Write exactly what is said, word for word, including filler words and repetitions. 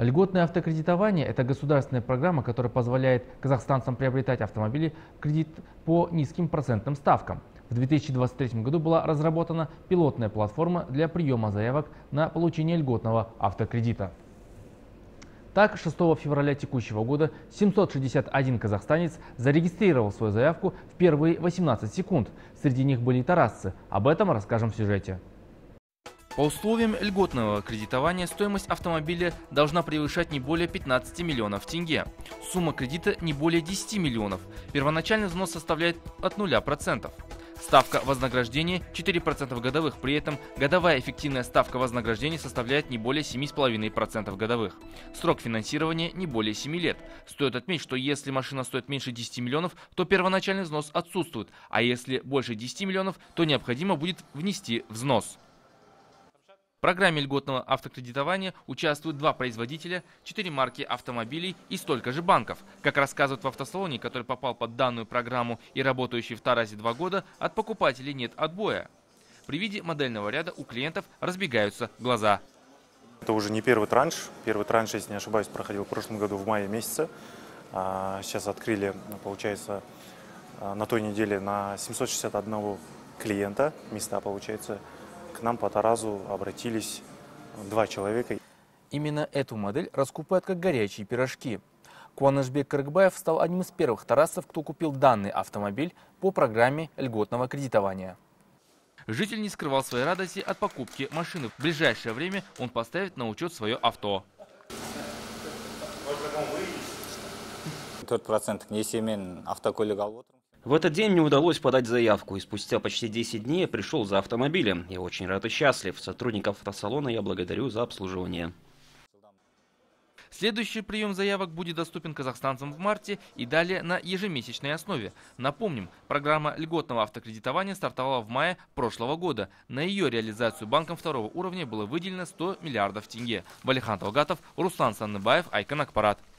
Льготное автокредитование – это государственная программа, которая позволяет казахстанцам приобретать автомобили в кредит по низким процентным ставкам. В две тысячи двадцать третьем году была разработана пилотная платформа для приема заявок на получение льготного автокредита. Так, шестого февраля текущего года семьсот шестьдесят один казахстанец зарегистрировал свою заявку в первые восемнадцать секунд. Среди них были и тарасцы. Об этом расскажем в сюжете. По условиям льготного кредитования стоимость автомобиля должна превышать не более пятнадцати миллионов тенге. Сумма кредита не более десяти миллионов. Первоначальный взнос составляет от нуля процентов. Ставка вознаграждения четыре процента годовых, при этом годовая эффективная ставка вознаграждения составляет не более семи целых пяти десятых процента годовых. Срок финансирования не более семи лет. Стоит отметить, что если машина стоит меньше десяти миллионов, то первоначальный взнос отсутствует, а если больше десяти миллионов, то необходимо будет внести взнос. В программе льготного автокредитования участвуют два производителя, четыре марки автомобилей и столько же банков. Как рассказывают в автосалоне, который попал под данную программу и работающий в Таразе два года, от покупателей нет отбоя. При виде модельного ряда у клиентов разбегаются глаза. Это уже не первый транш. Первый транш, если не ошибаюсь, проходил в прошлом году в мае месяце. Сейчас открыли, получается, на той неделе на семьсот шестьдесят одного клиента места, получается. К нам по Таразу обратились два человека. Именно эту модель раскупают как горячие пирожки. Куанышбек Кыргбаев стал одним из первых тарасцев, кто купил данный автомобиль по программе льготного кредитования. Житель не скрывал своей радости от покупки машины. В ближайшее время он поставит на учет свое авто. В этот день мне удалось подать заявку, и спустя почти десять дней я пришел за автомобилем. Я очень рад и счастлив. Сотрудников автосалона я благодарю за обслуживание. Следующий прием заявок будет доступен казахстанцам в марте и далее на ежемесячной основе. Напомним, программа льготного автокредитования стартовала в мае прошлого года. На ее реализацию банком второго уровня было выделено сто миллиардов тенге. Балихан Талгатов, Руслан Санныбаев, Айкан Акпарат.